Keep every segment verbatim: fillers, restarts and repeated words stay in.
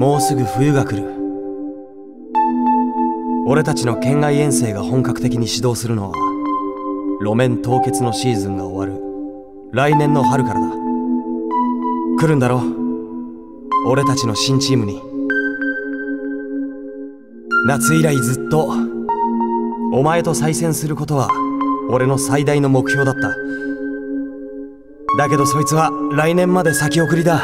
もうすぐ冬が来る。俺たちの県外遠征が本格的に始動するのは路面凍結のシーズンが終わる来年の春からだ。来るんだろ、俺たちの新チームに。夏以来ずっとお前と再戦することは俺の最大の目標だった。だけどそいつは来年まで先送りだ。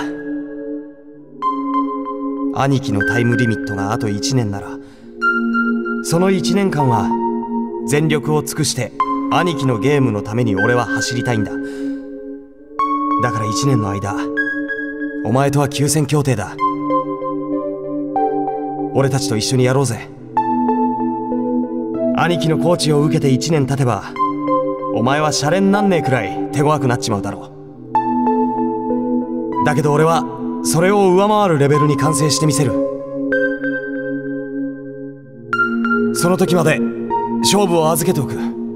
兄貴のタイムリミットがあといちねんなら、そのいちねんかんは全力を尽くして兄貴のゲームのために俺は走りたいんだ。だからいちねんの間お前とは休戦協定だ。俺たちと一緒にやろうぜ。兄貴のコーチを受けていちねん経てばお前はシャレになんねえくらい手強くなっちまうだろう。だけど俺はそれを上回るレベルに完成してみせる。その時まで勝負を預けておく。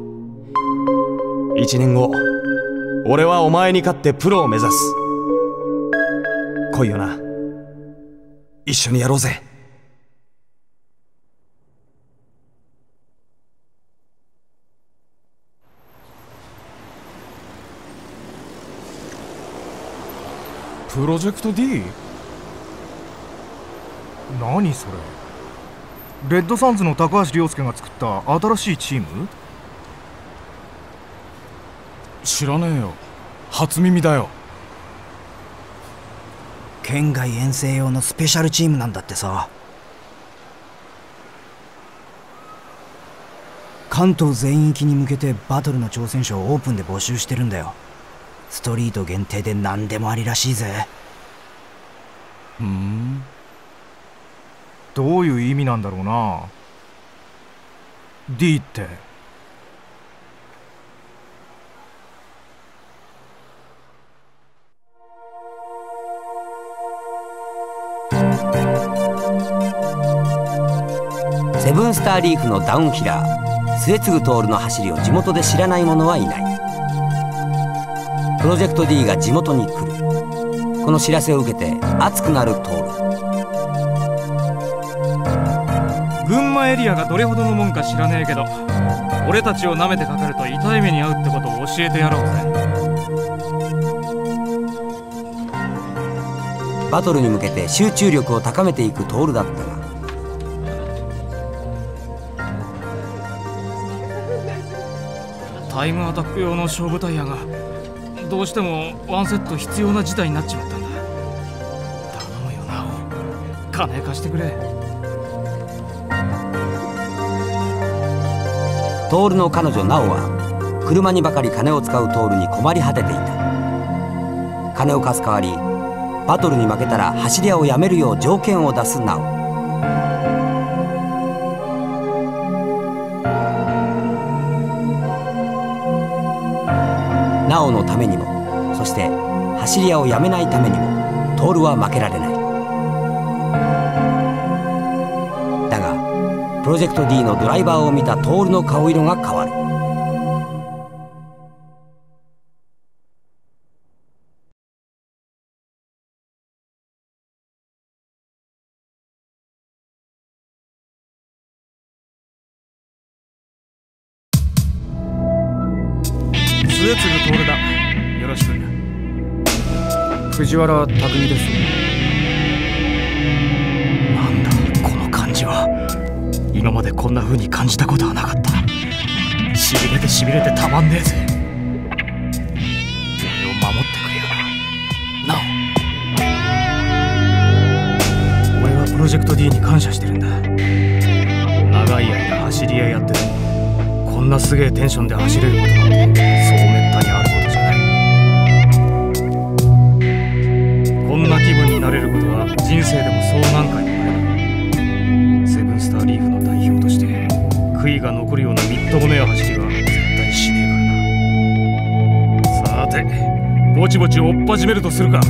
いちねんご俺はお前に勝ってプロを目指す。来いよな、一緒にやろうぜ。 プロジェクト D？ 何それ？レッドサンズの高橋亮介が作った新しいチーム？知らねえよ、初耳だよ。 県外遠征用のスペシャルチームなんだってさ。関東全域に向けてバトルの挑戦者をオープンで募集してるんだよ。ストリート限定で何でもありらしいぜ。 ふん、どういう意味なんだろうな D って。 セブンスターリーフのダウンヒラー末継徹の走りを地元で知らない者はいない。プロジェクト D が地元に来る。この知らせを受けて熱くなる徹。 群馬エリアがどれほどのもんか知らねえけど、俺たちを舐めてかかると痛い目に遭うってことを教えてやろうぜ。 バトルに向けて集中力を高めていく徹だったが、 タイムアタック用の勝負タイヤがどうしてもワンセット必要な事態になっちまったんだ。頼むよなお、金貸してくれ。 徹の彼女ナオは車にばかり金を使う徹に困り果てていた。金を貸す代わりバトルに負けたら走り屋をやめるよう条件を出すナオ。ナオのためにも、そして走り屋をやめないためにも徹は負けられない。だがプロジェクト D のドライバーを見た徹の顔色が変わる。 末継徹だ、よろしく。 藤原拓海です。 なんだこの感じは。今までこんな風に感じたことはなかった。しびれてしびれてたまんねえぜ。俺を守ってくれよな、なお。俺はプロジェクト D に感謝してるんだ。長い間走り屋やっててもこんなすげえテンションで走れることなんてそうめったにあることじゃない。こんな気分になれることは人生でもそう何回もない。セブンスターリーフの代表として悔いが残るようなみっともねえ走りは絶対しねえからな。さてぼちぼち追っ始めるとするか。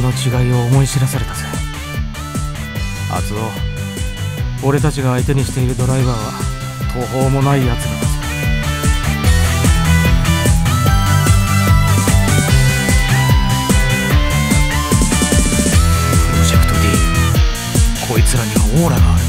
の違いを思い知らされたぜ。厚尾、俺たちが相手にしているドライバーは途方もないやつらだぜ。プロジェクト D、 こいつらにはオーラがある。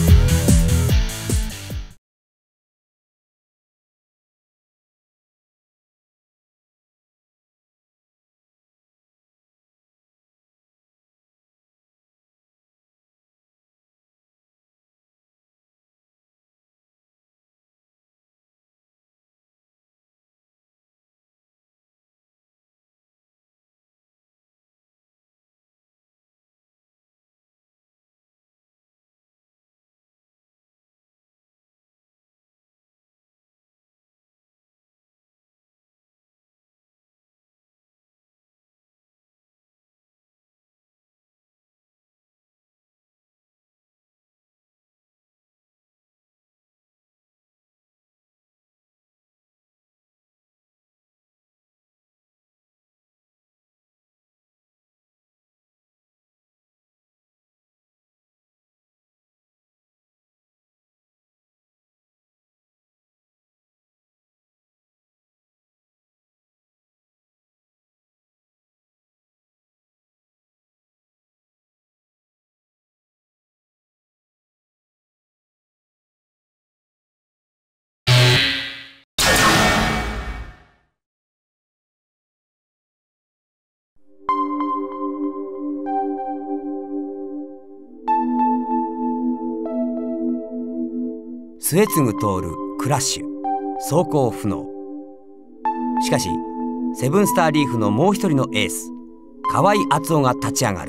末次徹クラッシュ走行不能。しかしセブンスターリーフのもう一人のエース河合敦夫が立ち上がる。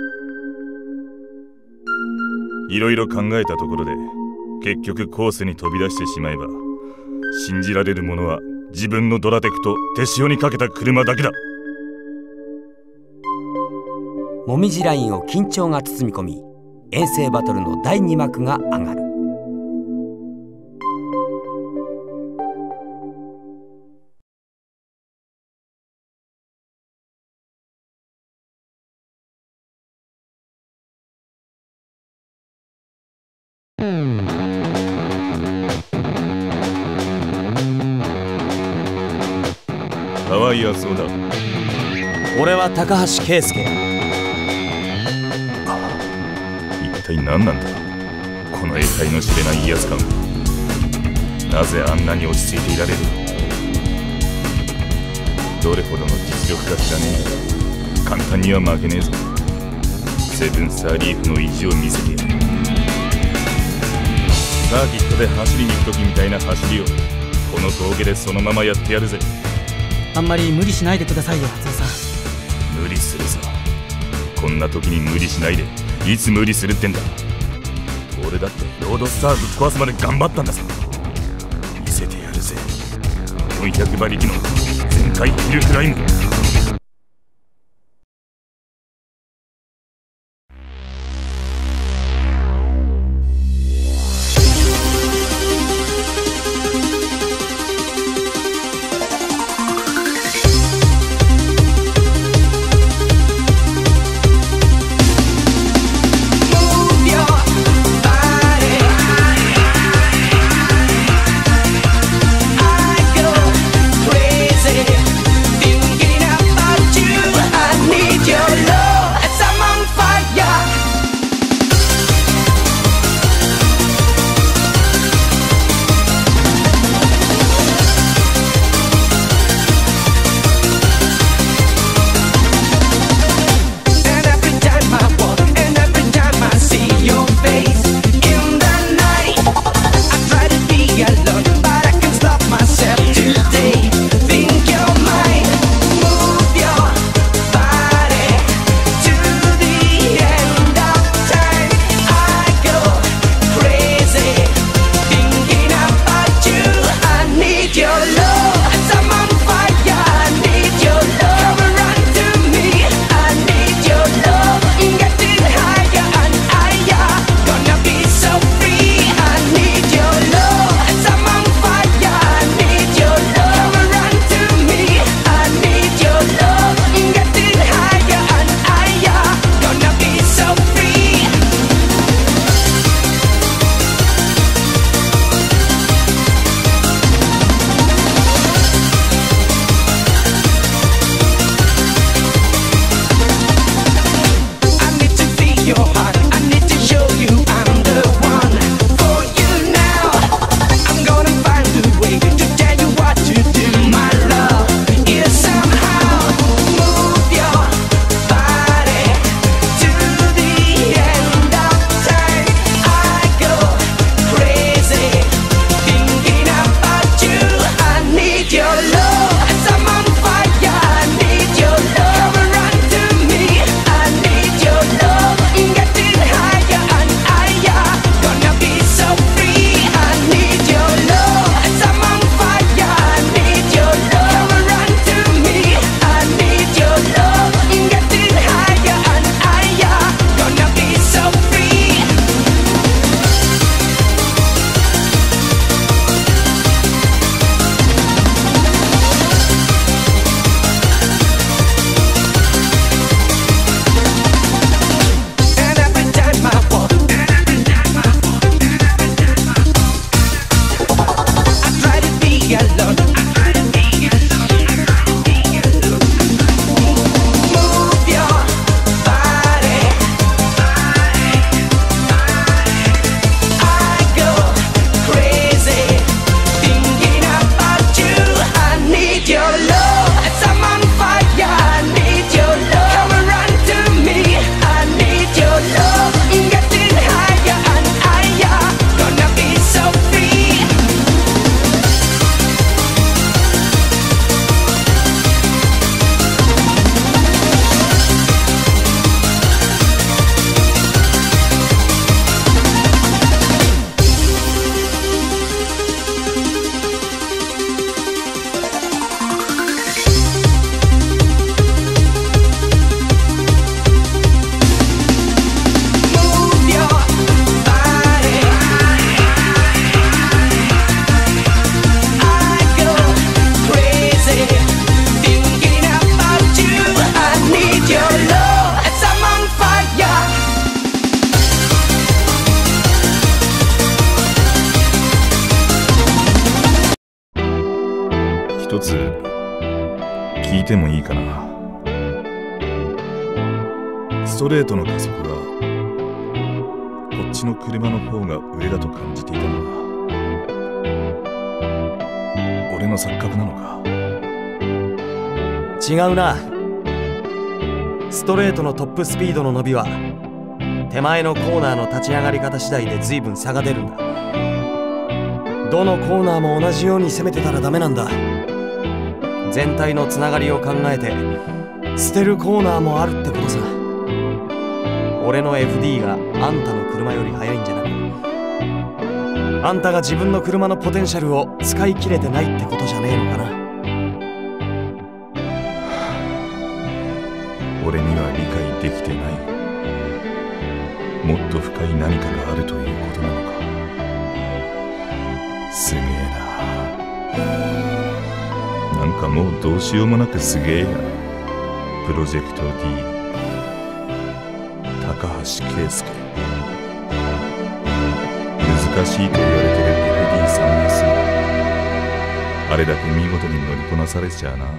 いろいろ考えたところで結局コースに飛び出してしまえば信じられるものは自分のドラテクと手塩にかけた車だけだ。 もみじラインを緊張が包み込み、遠征バトルのだいに幕が上がる。 河合敦夫だ。 俺は高橋圭介。 一体何なんだこの得体の知れない威圧感。なぜあんなに落ち着いていられる。どれほどの実力か知らねえ。簡単には負けねえぞ。セブンスターリーフの意地を見せてやる。サーキットで走りに行く時みたいな走りをこの峠でそのままやってやるぜ。 あんまり無理しないでくださいよ、初尾さん。 無理するぞ。こんな時に無理しないでいつ無理するってんだ。俺だってロードスターぶっ壊すまで頑張ったんだぞ。見せてやるぜよんひゃく馬力の全開ヒルクライム。 Thinking てもいいかな。ストレートの加速はこっちの車の方が上だと感じていたのは俺の錯覚なのか。 違うな。ストレートのトップスピードの伸びは手前のコーナーの立ち上がり方次第で随分差が出るんだ。どのコーナーも同じように攻めてたらダメなんだ。全体のつながりを考えて捨てるコーナーもあるってことさ。俺の エフディー があんたの車より速いんじゃなく、あんたが自分の車のポテンシャルを使い切れてないってことじゃねえのかな。 俺には理解できてない。もっと深い何かがあるということなのか。すげえな。なんかもうどうしようもなくすげえや。プロジェクト D 高橋圭介。難しいと言われてる エフディースリーエス、 あれだけ見事に乗りこなされちゃうな。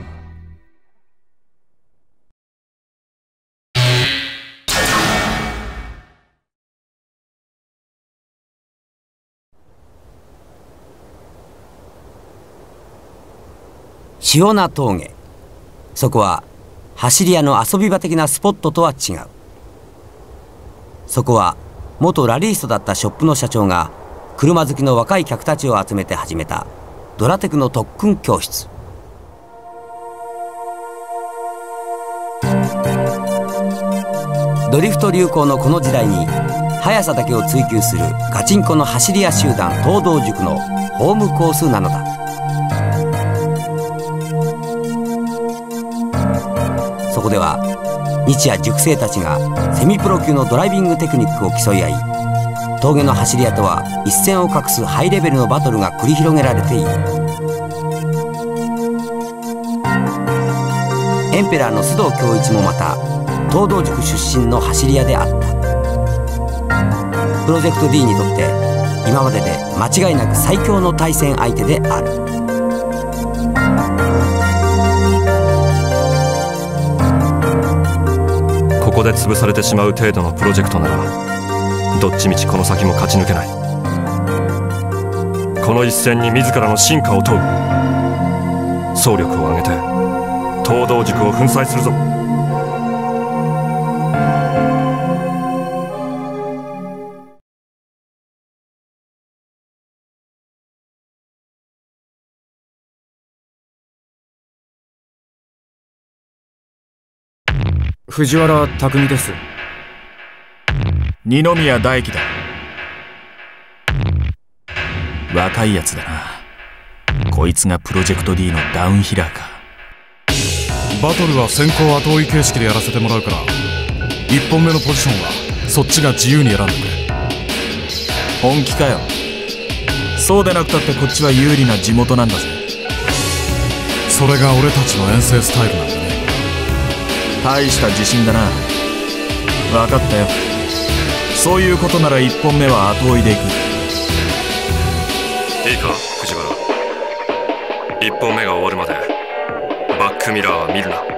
塩名峠。そこは走り屋の遊び場的なスポットとは違う。そこは元ラリーストだったショップの社長が車好きの若い客たちを集めて始めたドラテクの特訓教室。ドリフト流行のこの時代に速さだけを追求するガチンコの走り屋集団東道塾のホームコースなのだ。そこでは日夜塾生たちがセミプロ級のドライビングテクニックを競い合い、峠の走り屋とは一線を画すハイレベルのバトルが繰り広げられている。エンペラーの須藤恭一もまた東道塾出身の走り屋であった。プロジェクト D にとって今までで間違いなく最強の対戦相手である。 ここで潰されてしまう程度のプロジェクトならどっちみちこの先も勝ち抜けない。この一戦に自らの真価を問う。総力を挙げて東道塾を粉砕するぞ。 藤原匠です。 二宮大輝だ。若いやつだな。こいつがプロジェクト D のダウンヒラーか。 バトルは先行後追い形式でやらせてもらうから、いっぽんめのポジションはそっちが自由に選んでくれ。 本気かよ。そうでなくたってこっちは有利な地元なんだぜ。 それが俺たちの遠征スタイルなんだね。 大した自信だな。分かったよ。そういうことならいっぽんめは後追いでいく。 いいか藤原、いっぽんめが終わるまでバックミラーは見るな。 はい。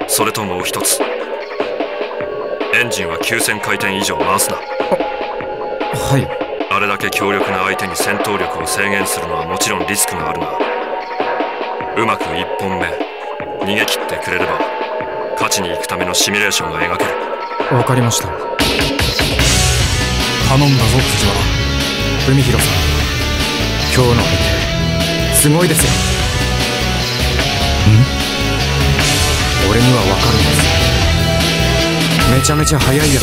それともう一つ、エンジンはきゅうせんかいてん以上回すな。 はい。 あれだけ強力な相手に戦闘力を制限するのはもちろんリスクがあるが、うまくいっぽんめ逃げ切ってくれれば勝ちに行くためのシミュレーションが描ける。 わかりました。 頼んだぞ藤原。 海広さん、今日の相手すごいですよ。ん？俺にはわかるんです。めちゃめちゃ速いやつです。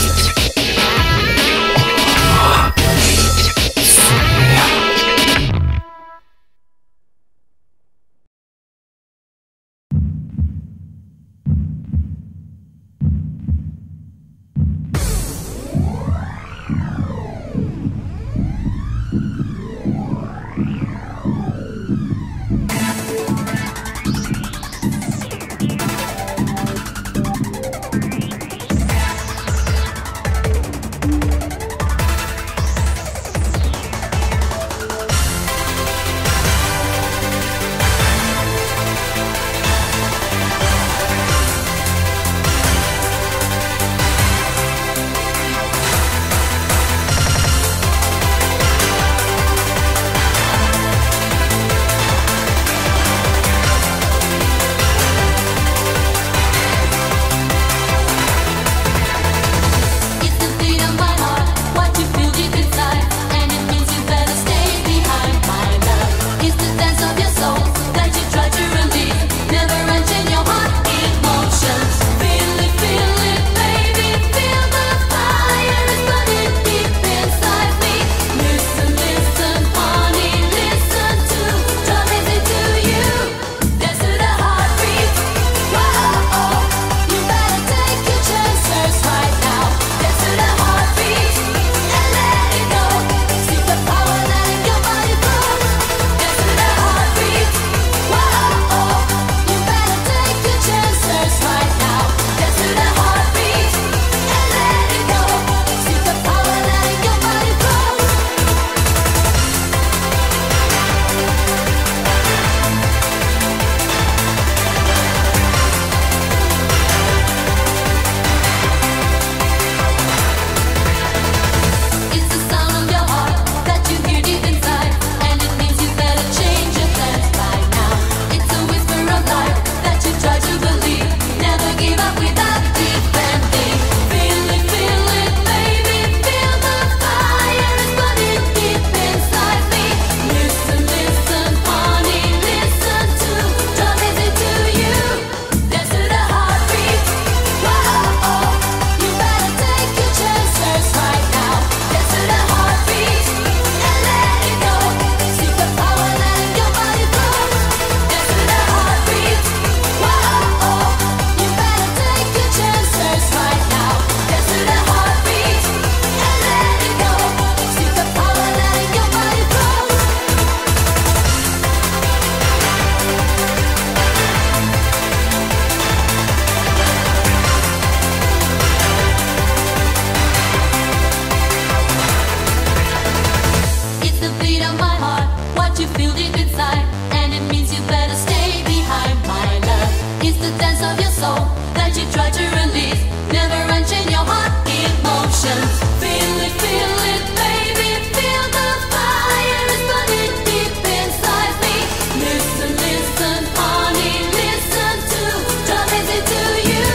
soul that you try to release, never wrenching your heart emotions. Feel it, feel it, baby, feel the fire is burning deep inside me. Listen, listen, honey, listen to drum is into you.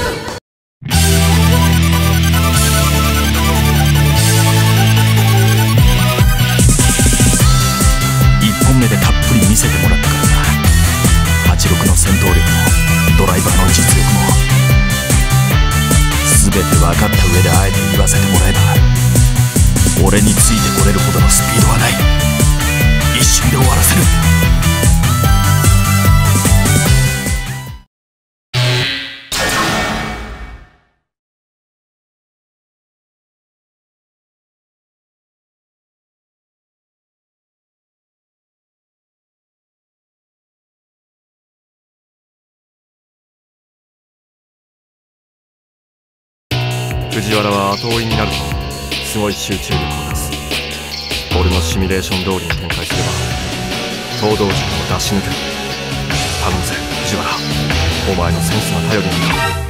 いっぽんめでたっぷり見せてもらったからな。はちろくの戦闘力もドライバーの実力も全て分かった上であえて言わせてもらえば、俺についてこれるほどのスピードはない。一瞬で終わらせる。 藤原は後追いになるとすごい集中力を出す。俺のシミュレーション通りに展開すれば東道塾を出し抜ける。頼むぜ藤原、お前のセンスが頼りになる。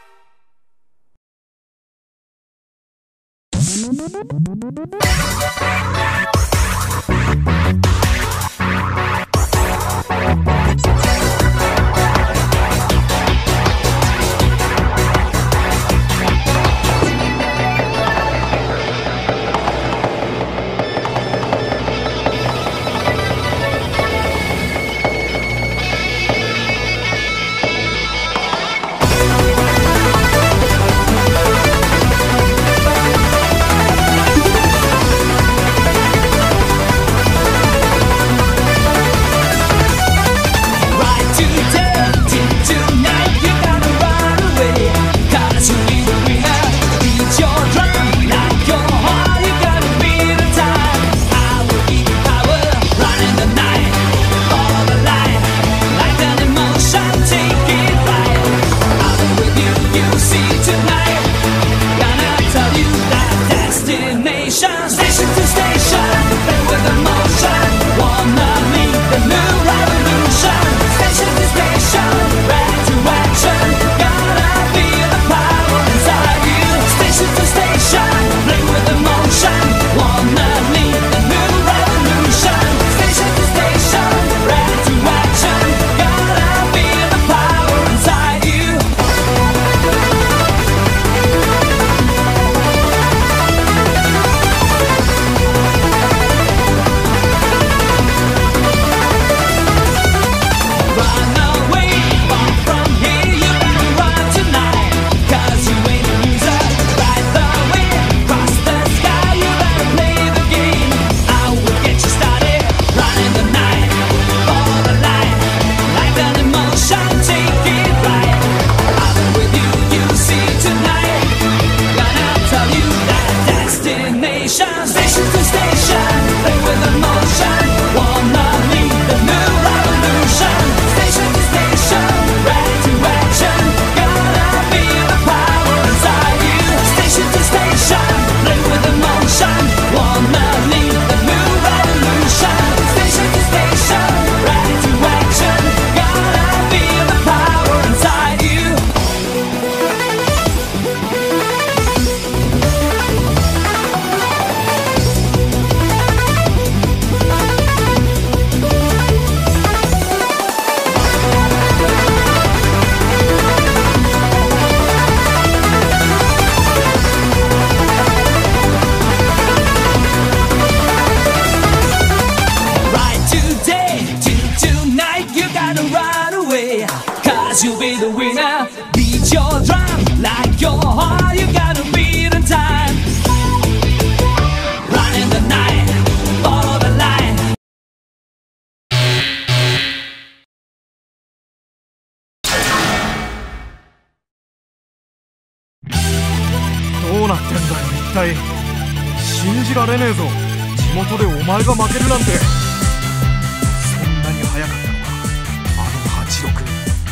どうなってんだよ一体。信じられねえぞ、地元でお前が負けるなんて。そんなに速かったのかあのはちろく。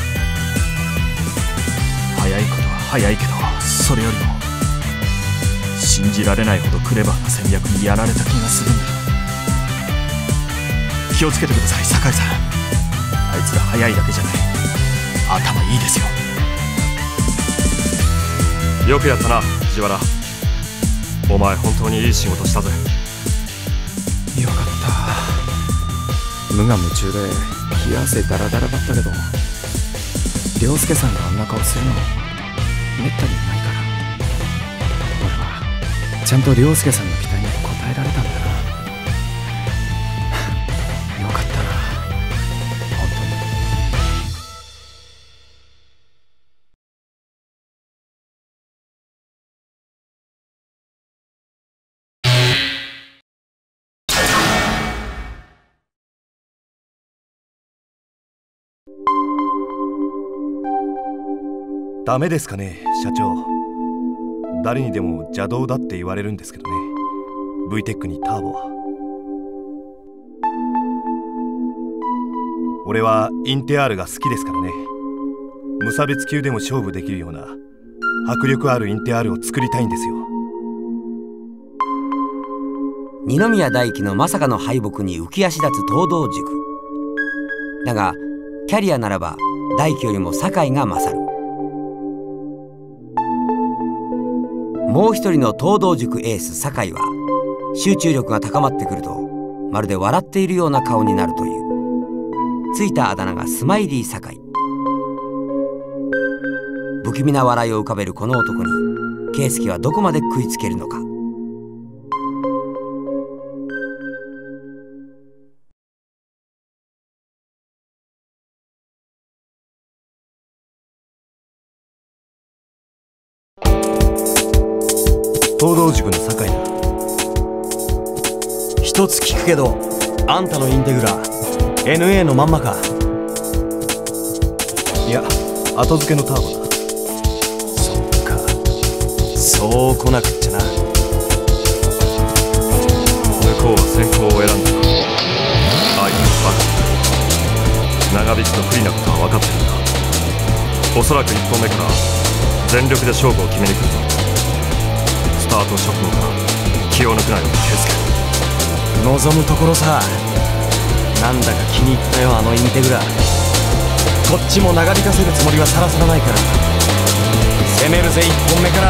速いことは速いけど、それよりも信じられないほどクレバーな戦略にやられた気がするんだ。気をつけてください酒井さん。あいつら速いだけじゃない、頭いいですよ。 よくやったな藤原。お前本当にいい仕事したぜ。 よかった。無我夢中で冷や汗ダラダラだったけど、涼介さんがあんな顔するのめったにないから、俺はちゃんと涼介さんの期待に応えられたんだな。よかったな本当に。 ダメですかね社長。誰にでも邪道だって言われるんですけどね、 ブイテック にターボは。俺はインテアールが好きですからね。無差別級でも勝負できるような迫力あるインテアールを作りたいんですよ。 二宮大輝のまさかの敗北に浮き足立つ東道塾だが、キャリアならば大輝よりも酒井が勝る。もう一人の東道塾エース酒井は集中力が高まってくるとまるで笑っているような顔になるという。ついたあだ名がスマイリー酒井。不気味な笑いを浮かべるこの男に圭介はどこまで食いつけるのか。 東道塾の酒井だ。 一つ聞くけど、あんたのインテグラ エヌエー のまんまか？ いや、後付けのターボだ。 そっか、そう来なくっちゃな。 向こうは先行を選んだ。相手のバカ長引くと不利なことは分かってるんだ。おそらくいっぽんめから全力で勝負を決めに来るぞ。スタート直後から気を抜くなよ圭介。 望むところさ。なんだか気に入ったよあのインテグラ。こっちも長引かせるつもりはさらさらないから攻めるぜいっぽんめから。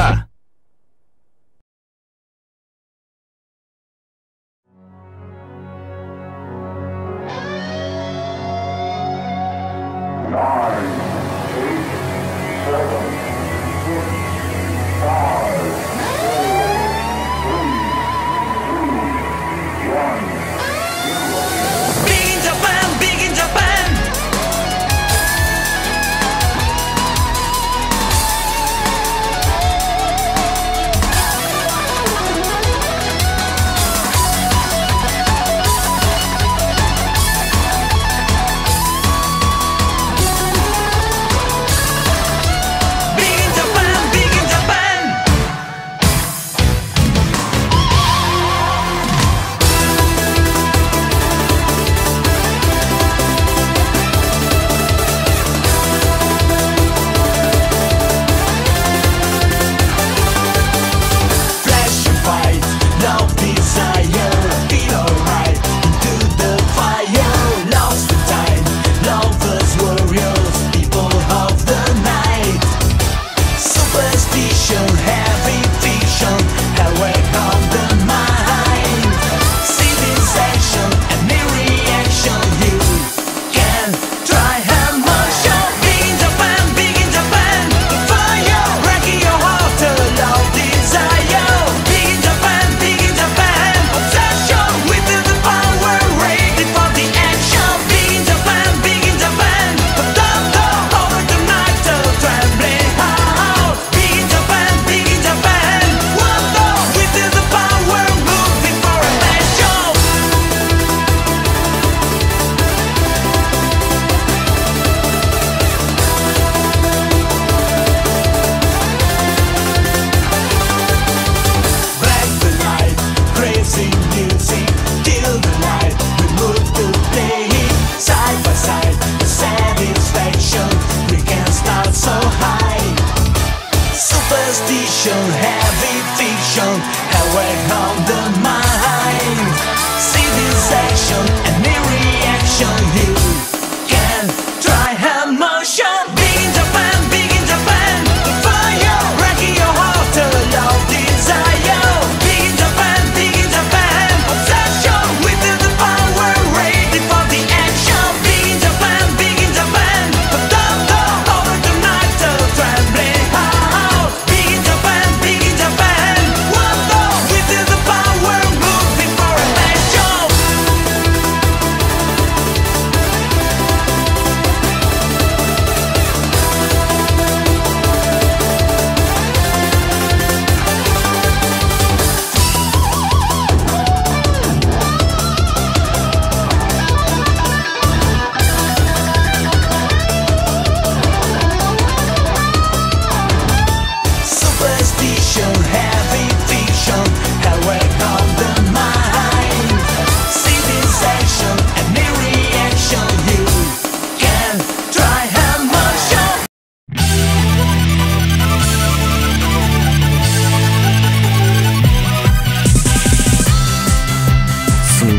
Big in Japan, big in Japan, fire, wrecking your heart.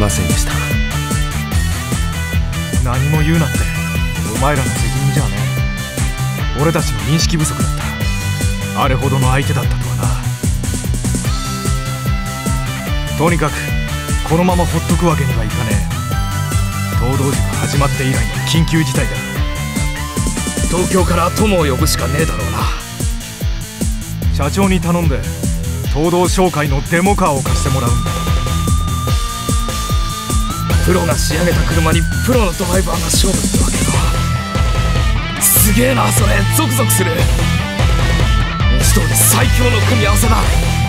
ませんでした。 何も言うなんてお前らの責任じゃねえ。俺たちの認識不足だった。あれほどの相手だったとはな。とにかくこのままほっとくわけにはいかねえ。東道塾始まって以来の緊急事態だ。 東京から友を呼ぶしかねえだろうな。 社長に頼んで東道商会のデモカーを貸してもらうんだ。 プロが仕上げた車にプロのドライバーが勝負ってわけか。すげえなそれ。ゾクゾクする。文字通り最強の組み合わせだ。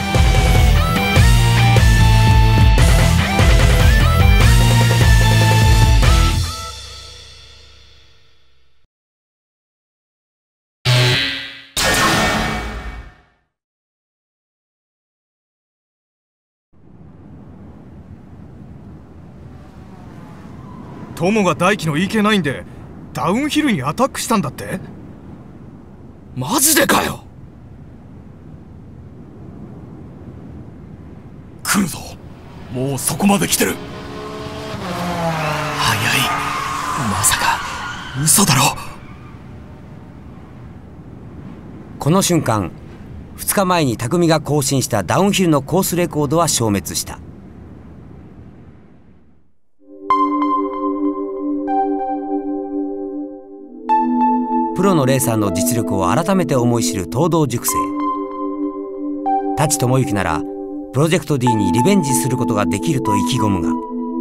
友が大輝の イーケーナイン でダウンヒルにアタックしたんだって。 マジでかよ。 来るぞ。もうそこまで来てる。 早い。まさか嘘だろ。 この瞬間、ふつかまえに匠が更新したダウンヒルのコースレコードは消滅した。プロのレーサーの実力を改めて思い知る東道塾生舘智之ならプロジェクト D にリベンジすることができると意気込むが、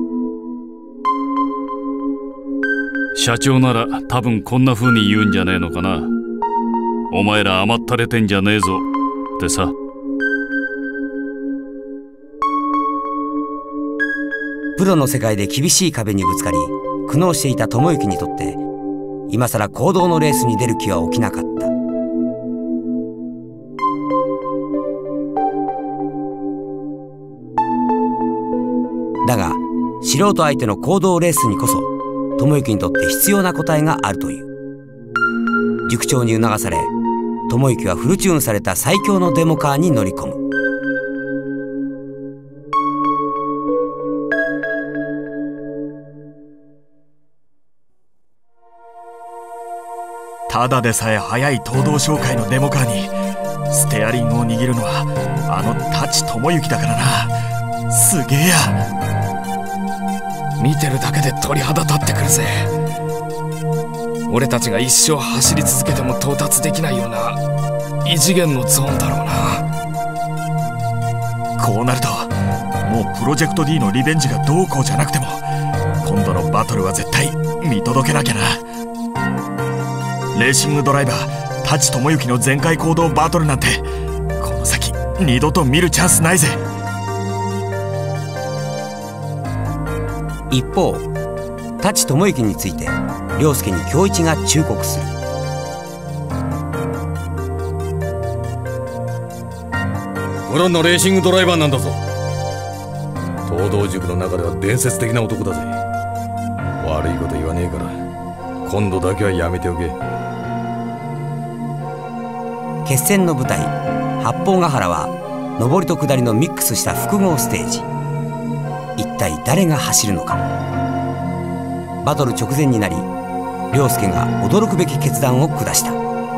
社長なら多分こんな風に言うんじゃねえのかな。お前ら甘ったれてんじゃねえぞってさ。 プロの世界で厳しい壁にぶつかり苦悩していた智之にとって今さら公道のレースに出る気は起きなかった。だが素人相手の公道レースにこそ智之にとって必要な答えがあるという。塾長に促され智之はフルチューンされた最強のデモカーに乗り込む。 ただでさえ速い東道商会のデモカーにステアリングを握るのはあの舘智之だからな。すげえや。 見てるだけで鳥肌立ってくるぜ。俺たちが一生走り続けても到達できないような異次元のゾーンだろうな。こうなるともうプロジェクト D のリベンジがどうこうじゃなくても今度のバトルは絶対見届けなきゃな。レーシングドライバー舘智之の全開行動バトルなんてこの先二度と見るチャンスないぜ。 一方舘智之について凌介に恭一が忠告する。 プロのレーシングドライバーなんだぞ。東道塾の中では伝説的な男だぜ。悪いこと言わねえから今度だけはやめておけ。 決戦の舞台八方ヶ原は上りと下りのミックスした複合ステージ。一体誰が走るのか。バトル直前になり凌介が驚くべき決断を下した。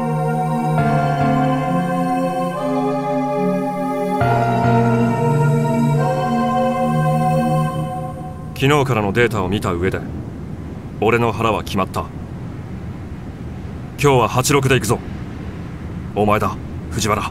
昨日からのデータを見た上で俺の腹は決まった。今日ははちろくで行くぞ。お前だ藤原。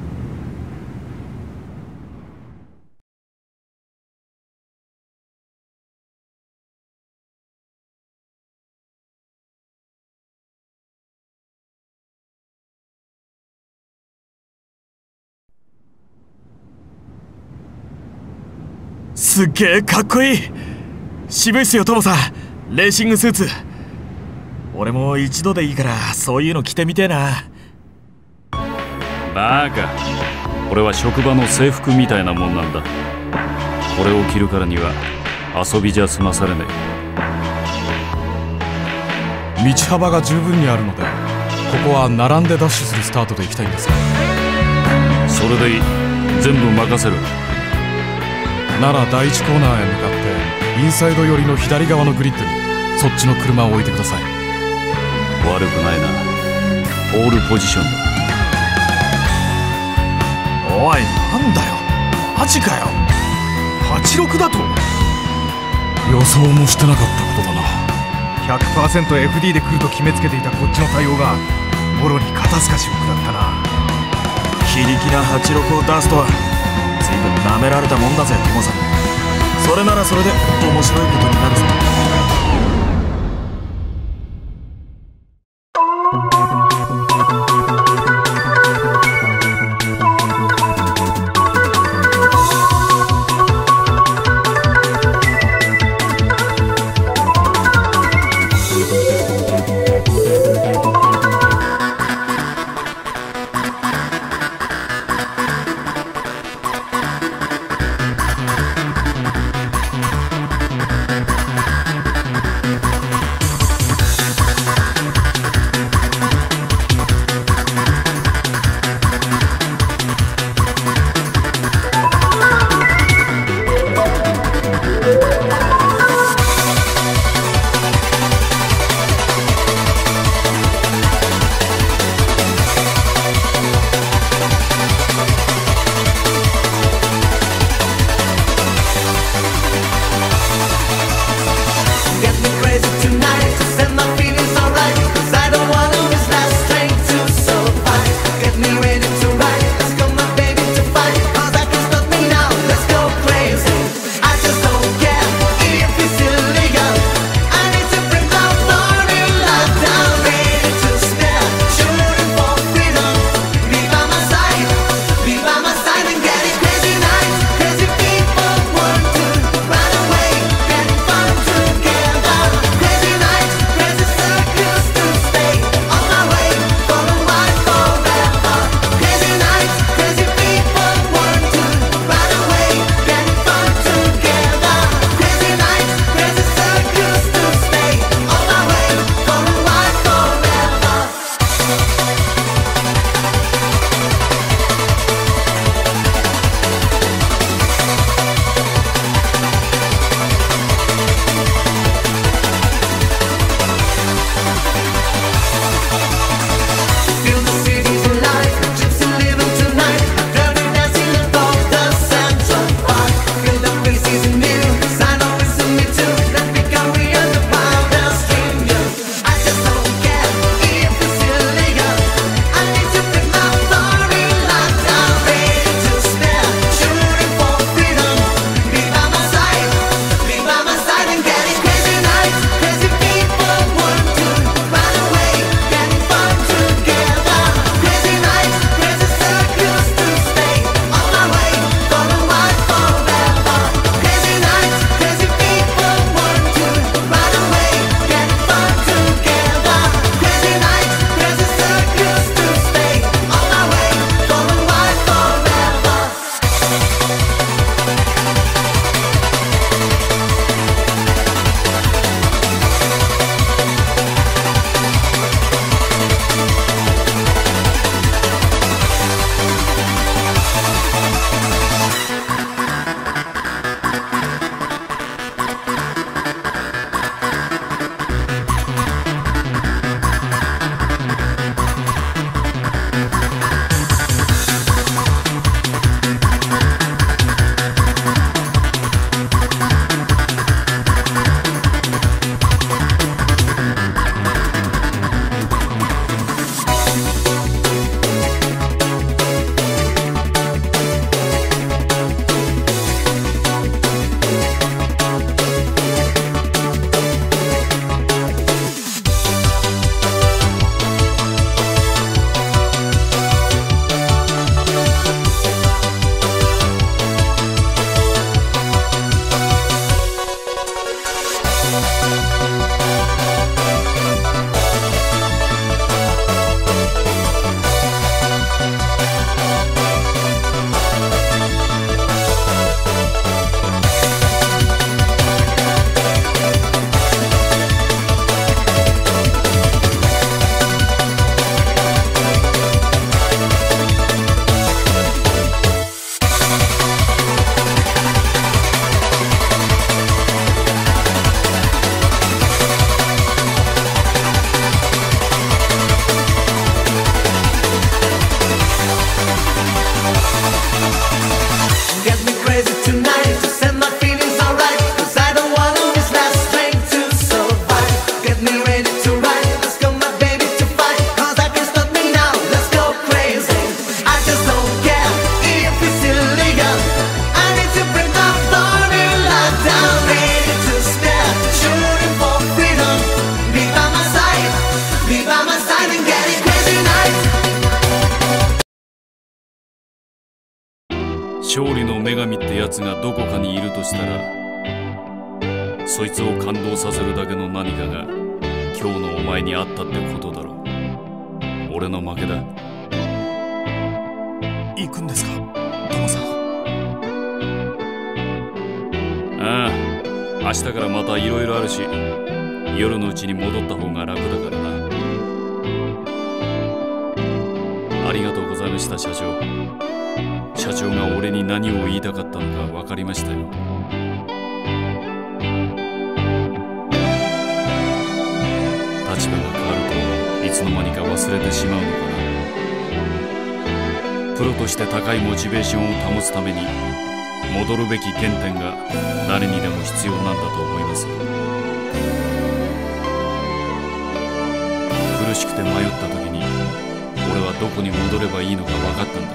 すっげえかっこいい。渋いっすよトモさん。レーシングスーツ俺も一度でいいからそういうの着てみてえな。 バカ、これは職場の制服みたいなもんなんだ。これを着るからには遊びじゃ済まされねえ。道幅が十分にあるのでここは並んでダッシュするスタートで行きたいんですが。 それでいい、全部任せる。 なら第一コーナーへ向かってインサイド寄りの左側のグリッドにそっちの車を置いてください。 悪くないな。ポールポジションだ。 おい、なんだよ、マジかよ。はちじゅうろくだと。 予想もしてなかったことだな。 ひゃくパーセントエフディー で来ると決めつけていたこっちの対応がもろに肩透かしを食らったな。 非力なはちじゅうろくを出すとは随分舐められたもんだぜ、ティモさん。それならそれで面白いことになるぞ。 勝利の女神ってやつがどこかにいるとしたら、そいつを感動させるだけの何かが今日のお前にあったってことだろう。俺の負けだ。 行くんですか、トモさん。 ああ、明日からまたいろいろあるし、夜のうちに戻った方が楽だからな。ありがとうございました、社長。社長が俺に何を言いたかったのか分かりましたよ。立場が変わるといつの間にか忘れてしまうのかな。プロとして高いモチベーションを保つために戻るべき原点が誰にでも必要なんだと思いますよ。苦しくて迷った時に俺はどこに戻ればいいのか分かったんです。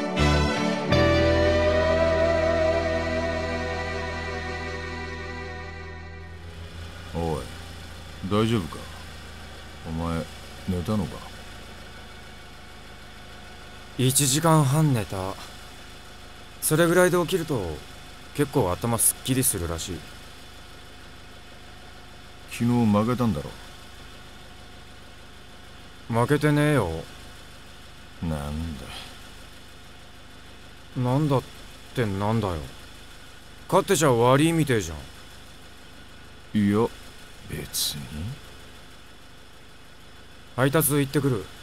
おい、大丈夫か？お前寝たのか？ いちじかんはん寝た。それぐらいで起きると結構頭すっきりするらしい。 昨日負けたんだろ？ 負けてねえよ。 なんだなんだってなんだよ。勝ってちゃ悪いみてえじゃん。 いや別に。 配達行ってくる。